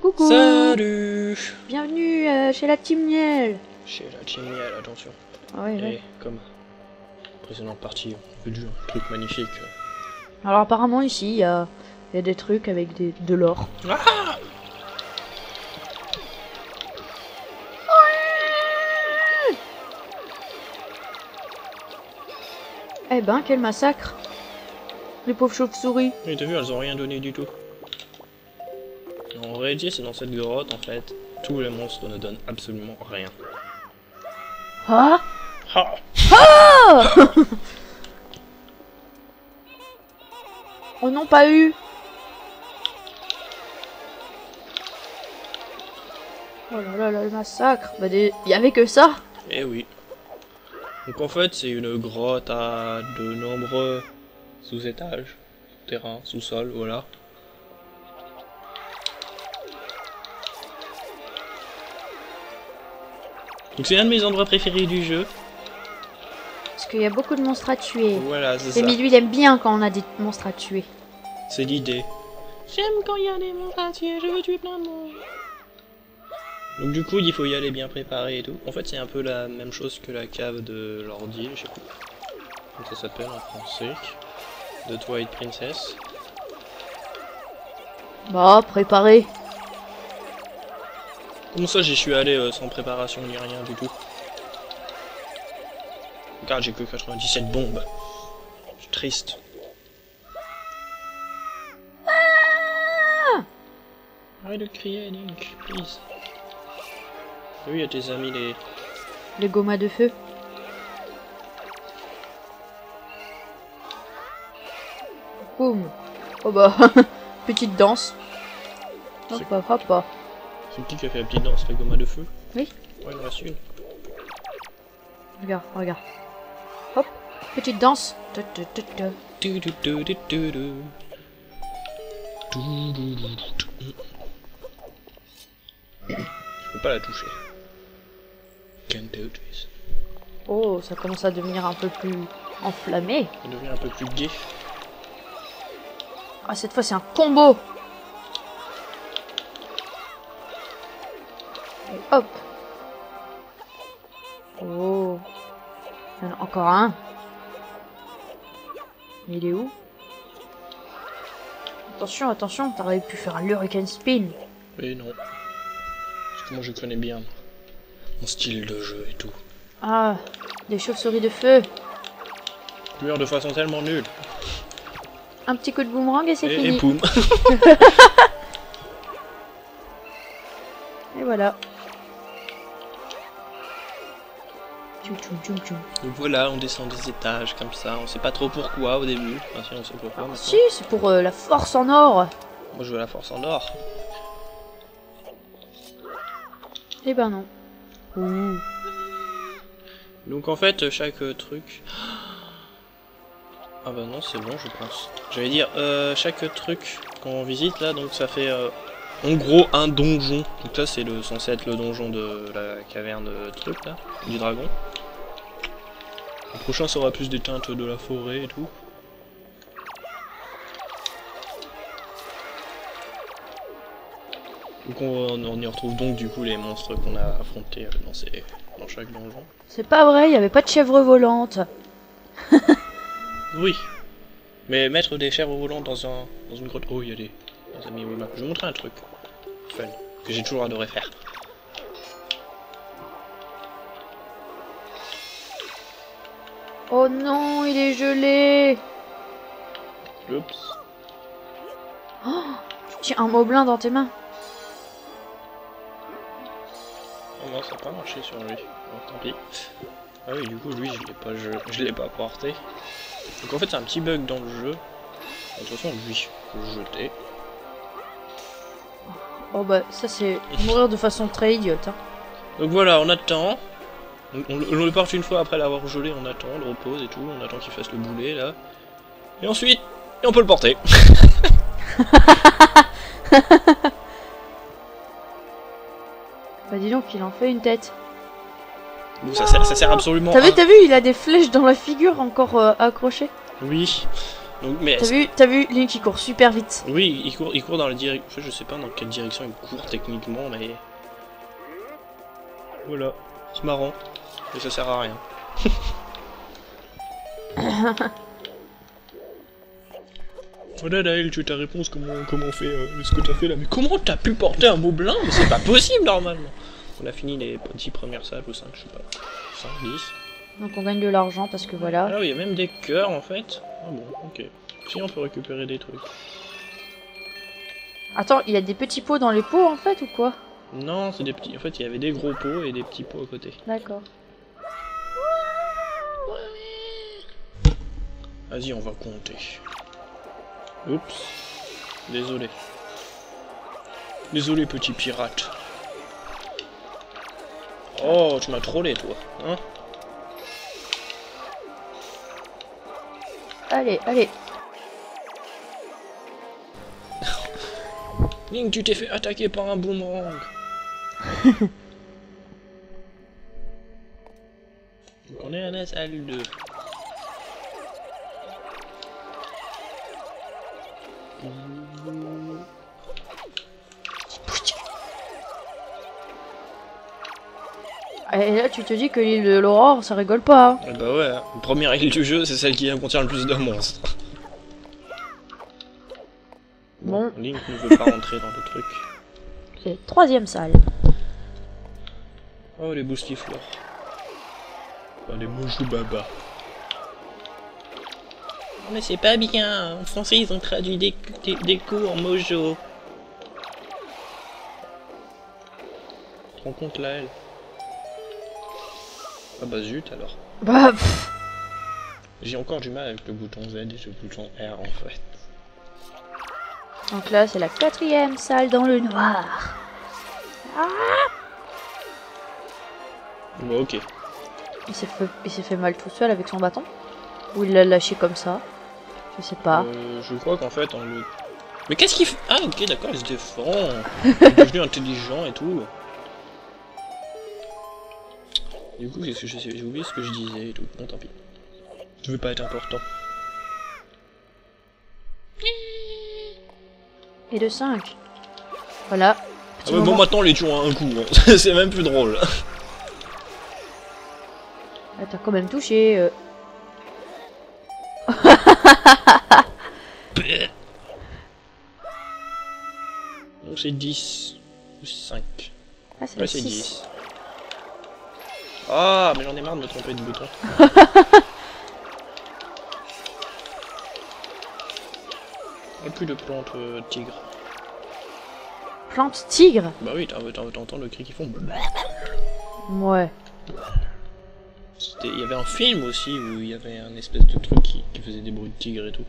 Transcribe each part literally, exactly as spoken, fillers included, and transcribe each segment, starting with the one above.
Coucou. Salut. Bienvenue euh, chez la Team Miel. Chez la Team Miel, attention. Ah ouais, Et ouais. comme précédente partie, vu du truc magnifique. Alors apparemment ici, il y a, y a des trucs avec des, de l'or. Ah Eh ben, quel massacre. Les pauvres chauves-souris. Mais t'as vu, elles ont rien donné du tout. En réalité, c'est dans cette grotte, en fait, tous les monstres ne donnent absolument rien. Ah Ah Ah Oh non, pas eu. Oh là là là, le massacre. Bah, des... y avait que ça. Eh oui. Donc en fait, c'est une grotte à de nombreux sous-étages, terrain, sous-sol, voilà. Donc c'est un de mes endroits préférés du jeu. Parce qu'il y a beaucoup de monstres à tuer. Voilà, c'est Et ça. Milou, il aime bien quand on a des monstres à tuer. C'est l'idée. J'aime quand il y a des monstres à tuer, je veux tuer plein de monde. Donc du coup, il faut y aller bien préparé et tout. En fait, c'est un peu la même chose que la cave de l'ordi, je sais plus. Comment ça s'appelle en français. De Twilight Princess. Bah, préparé. Comment ça, j'y suis allé euh, sans préparation ni rien du tout. Regarde, j'ai que quatre-vingt-dix-sept bombes. Je suis triste. Ah Arrête de crier, Link, please. Oui, il y a tes amis les... Les gomas de feu. Boum. Oh bah, petite danse. Hop hop hop hop. C'est qui qui a fait la petite danse, la gomme de feu? Oui. Ouais, il en reste une. Regarde, regarde. Hop, petite danse. Tu, tu, tu, tu. Du, du, du, du, du, du. Du, du, du, du. Je peux pas la toucher. Can't do this. Oh, ça commence à devenir un peu plus enflammé. Ça devient un peu plus gai. Ah, cette fois c'est un combo. Et hop. Oh. Il y en a encore un. Mais il est où? Attention, attention, t'aurais pu faire un Hurricane Spin. Mais non. Parce que moi je connais bien mon style de jeu et tout. Ah, des chauves-souris de feu. Je meurs de façon tellement nulle. Un petit coup de boomerang et c'est Et, fini. et poum. Et voilà. Tchoum, tchoum, tchoum, tchoum. Donc voilà, on descend des étages comme ça. On sait pas trop pourquoi au début. Enfin si, on sait pourquoi maintenant. Si, c'est pour euh, la force en or. Moi je veux la force en or. Eh ben non. Ouh. Donc en fait, chaque euh, truc... Ah bah non, c'est bon, je pense. J'allais dire, euh, chaque truc qu'on visite là, donc ça fait euh, en gros un donjon. Donc là, c'est le censé être le donjon de la caverne de truc là, du dragon. Le prochain, ça aura plus des teintes de la forêt et tout. Donc on, on y retrouve donc du coup les monstres qu'on a affrontés dans, ces, dans chaque donjon. C'est pas vrai, il y avait pas de chèvre volante. Oui, mais mettre des chèvres volantes dans, un, dans une grotte... Oh, il y a des, des amis humains. Je vais vous montrer un truc fun, que j'ai toujours adoré faire. Oh non, il est gelé. Oups. Oh, tu tiens un moblin dans tes mains. Oh non, ça n'a pas marché sur lui. Bon, tant pis. Ah oui, du coup, lui, je l'ai pas, je, je l'ai pas porté. Donc en fait, c'est un petit bug dans le jeu. De toute façon, lui, je peux le jeter. Oh bah, ça c'est mourir de façon très idiote. Hein. Donc voilà, on attend. On, on, on le porte une fois après l'avoir gelé, on attend, on le repose et tout. On attend qu'il fasse le boulet, là. Et ensuite, et on peut le porter. Bah dis donc, il en fait une tête. Donc ça sert, ça sert absolument T'as vu, à... t'as vu, il a des flèches dans la figure encore euh, accrochées. Oui. Donc, mais T'as vu, t'as vu, Link qui court super vite. oui, il court, il court dans la direction. Je sais pas dans quelle direction il court techniquement, mais voilà, c'est marrant, mais ça sert à rien. Voilà, Naël, tu as ta réponse. Comment, comment fait euh, ce que t'as fait là? Mais comment t'as pu porter un Moblin? Mais c'est pas possible normalement. On a fini les dix premières salles ou cinq, je sais pas. cinq, dix. Donc on gagne de l'argent parce que voilà. Ah oui, il y a même des cœurs en fait. Ah bon, ok. Si on peut récupérer des trucs. Attends, il y a des petits pots dans les pots en fait ou quoi? Non, c'est des petits. En fait, il y avait des gros pots et des petits pots à côté. D'accord. Vas-y, on va compter. Oups. Désolé. Désolé, petit pirate. Oh, tu m'as trollé, toi. Hein? Allez, allez. Link, tu t'es fait attaquer par un boomerang. Donc on est à la salle deux. Et là tu te dis que l'île de l'Aurore ça rigole pas. Hein. Eh bah ouais, la première île du jeu c'est celle qui contient le plus de monstres. Bon. Link ne veut pas rentrer dans le truc. C'est troisième salle. Oh les boostifleurs. Oh, les moujou baba. Mais c'est pas bien, en français ils ont traduit des, des, des coups en mojo. Tu te rends compte là elle? Ah bah zut alors. Bah pff. J'ai encore du mal avec le bouton Z et le bouton R en fait. Donc là c'est la quatrième salle dans le noir. Ah, Bon ok. il s'est fait, il s'est fait mal tout seul avec son bâton? Ou il l'a lâché comme ça? Je sais pas. Euh, je crois qu'en fait on le... Mais qu'est-ce qu'il fait? Ah ok d'accord, il se défend. Il est devenu intelligent et tout. Du coup qu'est-ce que je sais? J'ai oublié ce que je disais et tout. Bon tant pis. Je veux pas être important. Et de cinq. Voilà. Ah ouais, bon maintenant les tuons à un coup, hein. C'est même plus drôle. Ah, t'as quand même touché. Euh... Donc c'est dix ou cinq. Ah, c'est Ouais la c'est six. dix. Ah mais j'en ai marre de me tromper de bouton. Il n'y a plus de plantes euh, tigres. Plante tigre? Bah oui, t'entends le cri qu'ils font. Ouais. Il y avait un film aussi où il y avait un espèce de truc qui, qui faisait des bruits de tigre et tout.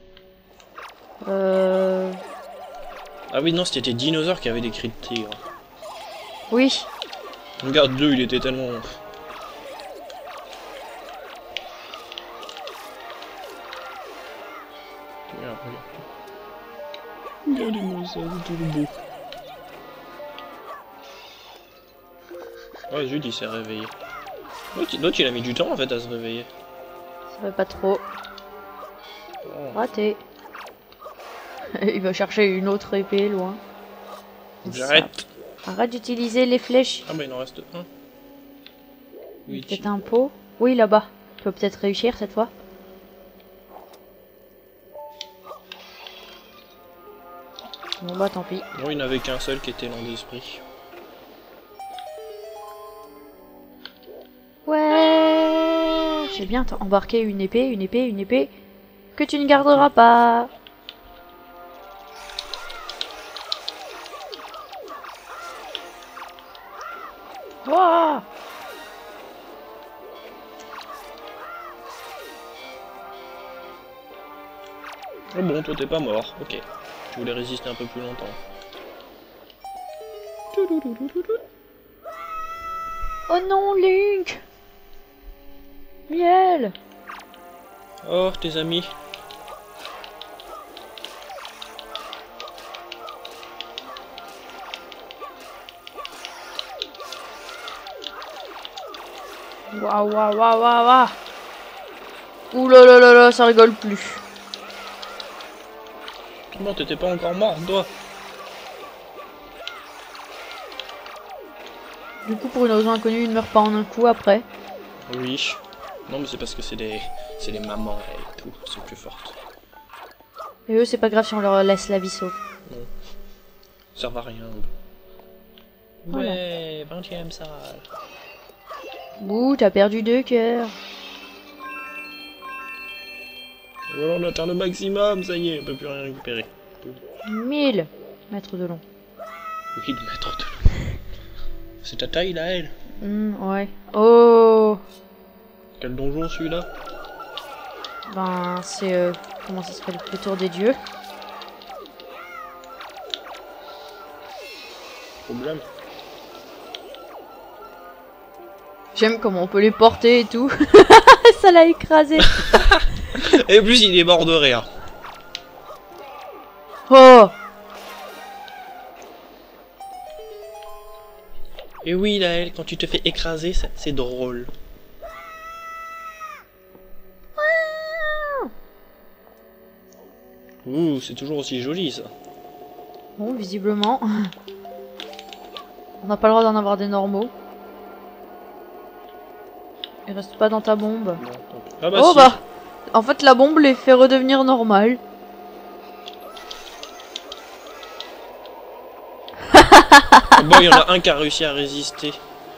Euh... Ah oui non, c'était des dinosaures qui avaient des cris de tigre. Oui. Regarde deux, il était tellement... Regarde, regarde. Regardez-moi ça, c'est tout beau. Ouais, Jude il s'est réveillé. L'autre il a mis du temps en fait à se réveiller. Ça va pas trop. Oh. Raté. Il va chercher une autre épée loin. J'arrête. Arrête d'utiliser les flèches. Ah bah il en reste un. Oui, Peut-être un pot. Oui, là-bas. Tu peux peut-être réussir cette fois. Bon bah tant pis. Non, il n'y en avait qu'un seul qui était lent d'esprit. Ouais. C'est bien, t'as embarqué une épée, une épée, une épée que tu ne garderas pas. Wouah. Oh bon, toi t'es pas mort, ok. Tu voulais résister un peu plus longtemps. Oh non, Link. Miel. Oh, tes amis. Waouh, waouh, waouh, waouh, waouh. Ouh là là là là, ça rigole plus. Non, t'étais pas encore mort, toi. Du coup, pour une raison inconnue, il ne meurt pas en un coup après. Oui. Non, mais c'est parce que c'est des... c'est les mamans et tout, c'est plus fortes. Et eux, c'est pas grave si on leur laisse la vie sauve. Non. Ça servent à rien. Voilà. Ouais, vingtième salle. Ouh, t'as perdu deux cœurs. Voilà, on atteint le maximum, ça y est, on peut plus rien récupérer. mille mètres de long. Oui, de mètres de long. C'est ta taille, là, elle. Hmm, ouais. Oh. Quel donjon, celui-là? Ben, c'est... Euh, comment ça s'appelle? Le tour des dieux. Problème. J'aime comment on peut les porter et tout. Ça l'a écrasé. Et en plus, il est mort de rire. Oh. Et oui, là, elle, quand tu te fais écraser, c'est drôle. Ouh, c'est toujours aussi joli, ça. Bon, visiblement. On n'a pas le droit d'en avoir des normaux. Il reste pas dans ta bombe. Bon, tant pis. Ah bah Oh si. bah. En fait, la bombe les fait redevenir normales. Bon, il y en a un qui a réussi à résister.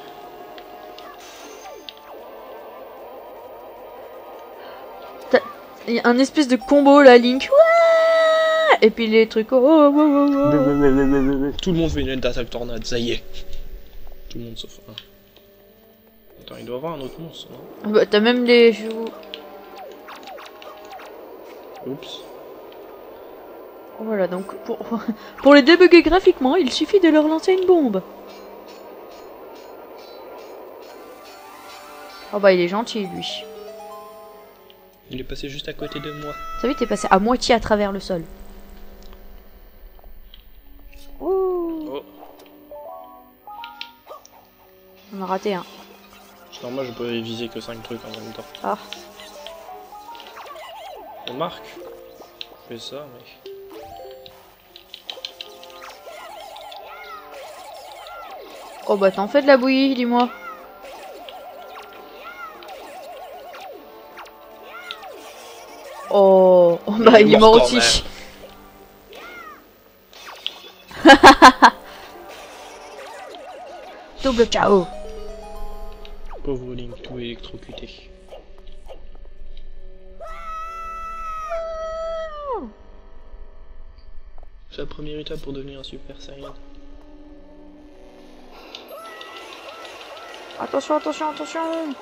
Il y a un espèce de combo là, Link. Ouais. Et puis les trucs. Oh, oh, oh, oh. Tout le monde fait une attaque tornade, ça y est. Tout le monde sauf un. Attends, il doit y avoir un autre monstre, non? Bah, t'as même les joues. Oups. Voilà, donc pour, pour les débugger graphiquement, il suffit de leur lancer une bombe. Oh bah il est gentil lui. Il est passé juste à côté de moi. Ça vite, t'es passé à moitié à travers le sol. Ouh. Oh. On a raté un. C'est normal, je peux viser que cinq trucs en même temps. Ah. On marque. Je fais ça, mais... Oh bah t'en fais de la bouillie, dis-moi. Oh, oh bah il est mort aussi. Double ciao. Pauvre Link, tout électrocuté. C'est la première étape pour devenir un Super Saiyan. Attention, attention, attention.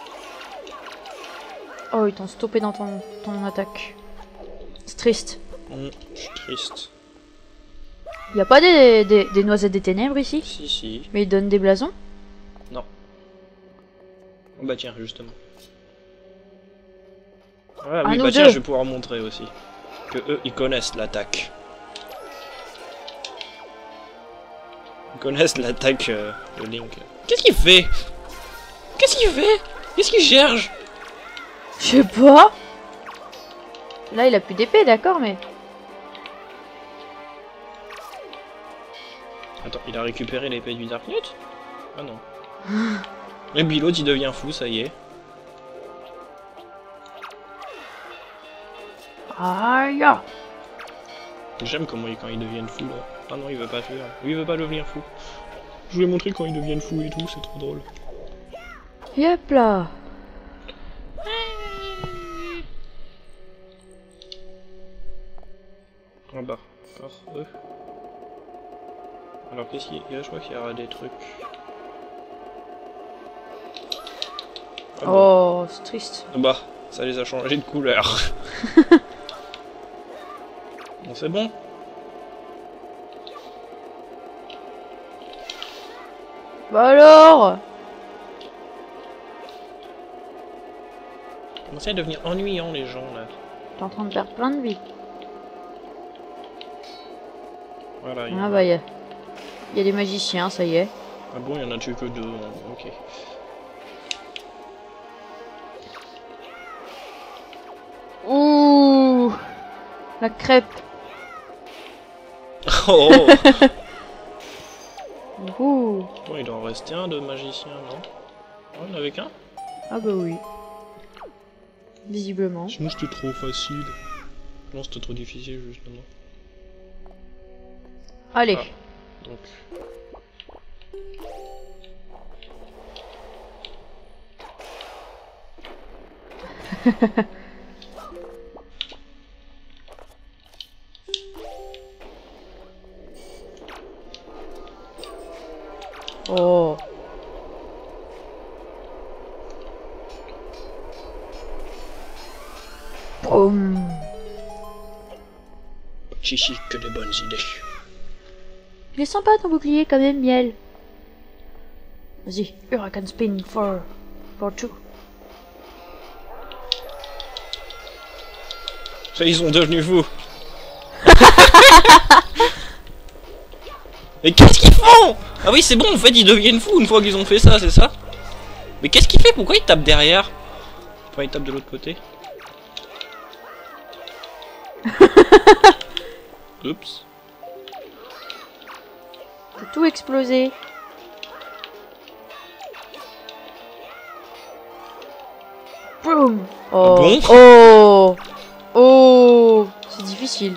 Oh, ils t'ont stoppé dans ton, ton attaque. C'est triste. Mmh, je suis triste. Y a pas des, des, des noisettes des ténèbres ici? Si, si. Mais ils donnent des blasons? Non. Oh bah tiens, justement. Ah oui, nous bah tiens, deux. je vais pouvoir montrer aussi. Que eux, ils connaissent l'attaque. Ils connaissent l'attaque euh, de Link. Qu'est-ce qu'il fait? Qu'est-ce qu'il fait? Qu'est-ce qu'il cherche? Je sais pas. Là, il a plus d'épée, d'accord, mais... Attends, il a récupéré l'épée du Dark Knight? Ah non. Et puis l'autre, il devient fou, ça y est. Aïe. J'aime comment il, quand ils deviennent fous là. Ah non, il veut pas faire. Lui, il veut pas devenir fou. Je vais montrer quand ils deviennent fous et tout, c'est trop drôle. Yep là. Ah bah, alors eux. Alors qu'est-ce qu'il y a? Je crois qu'il y aura des trucs. Ah bon. Oh, c'est triste. Bah, ça les a changé de couleur. Bon, c'est bon. Bah alors. Commencez à devenir ennuyant les gens là. T'es en train de perdre plein de vie. Voilà. Il y Ah a... bah y'a y a des magiciens, ça y est. Ah bon, il y en a tué que deux. Hein. Ok. Ouh, la crêpe. Oh. Ouh. Bon, il doit en rester un de magicien, non? Oh, il n'y en avait qu'un? Ah bah oui. Visiblement. Sinon c'était trop facile. Non, c'était trop difficile justement. Allez. Ah, donc. Oh. Boum. Chichi, que des bonnes idées. Il est sympa ton bouclier quand même, Miel. Vas-y, Hurricane Spin for, for two. Ça, ils sont devenus fous. Mais qu'est-ce qu'ils font? Ah oui, c'est bon, en fait, ils deviennent fous une fois qu'ils ont fait ça, c'est ça? Mais qu'est-ce qu'il fait? Pourquoi il tape derrière? Enfin, il tape de l'autre côté. Oups. T'as tout explosé. Boum. Oh. bon Oh. Oh. C'est difficile.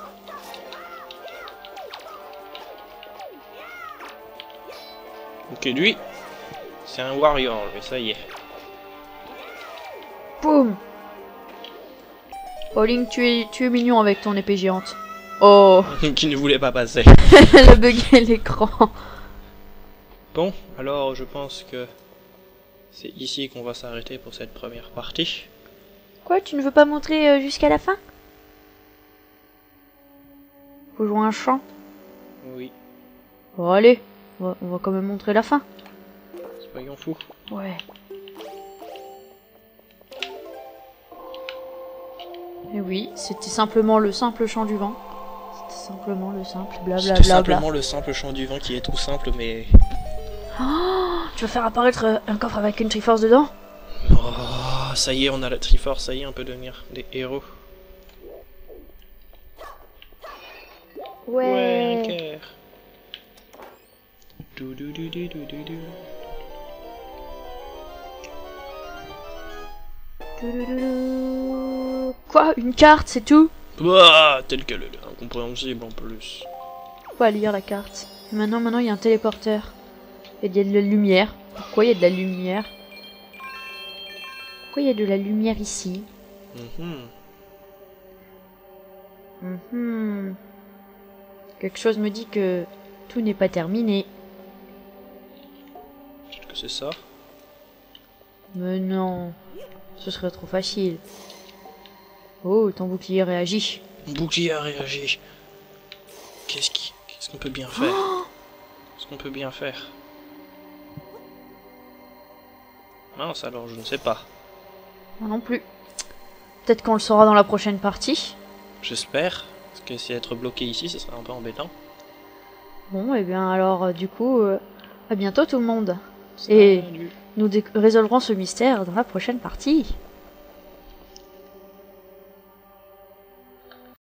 Ok, lui, c'est un warrior, mais ça y est. Boum. Oh Link, tu es, tu es mignon avec ton épée géante. Oh. Qui ne voulait pas passer. Elle a bugué l'écran. Bon, alors je pense que c'est ici qu'on va s'arrêter pour cette première partie. Quoi, tu ne veux pas montrer euh, jusqu'à la fin? Faut jouer un chant. Oui, Bon allez, on va, on va quand même montrer la fin. soyons fous. Ouais. Et oui, c'était simplement le simple chant du vent. C'était simplement le simple C'était blablabla. simplement le simple chant du vent qui est tout simple, mais... Oh, tu vas faire apparaître euh, un coffre avec une Triforce dedans? Oh, ça y est, on a la Triforce, ça y est, on peut devenir des héros. Ouais. un cœur. Dou dou dou dou dou dou dou. Touloulou. Quoi? Une carte, c'est tout? Ouah, telle qu'elle est incompréhensible en plus. Faut pas lire la carte. Et maintenant, maintenant, il y a un téléporteur. Et il y a de la lumière. Pourquoi il y a de la lumière? Pourquoi il y a de la lumière ici? Mhm. Mhm. Quelque chose me dit que tout n'est pas terminé. Est-ce que c'est ça? Mais non. Ce serait trop facile. Oh, ton bouclier réagit. Mon bouclier a réagi. Qu'est-ce qui... Qu'est-ce qu'on peut bien faire? Qu'est-ce qu'on peut bien faire? Mince, alors je ne sais pas. Moi non plus. Peut-être qu'on le saura dans la prochaine partie. J'espère. Parce que si être bloqué ici, ce serait un peu embêtant. Bon, et bien alors, euh, du coup, euh, à bientôt tout le monde. Et Salut. nous résolverons ce mystère dans la prochaine partie.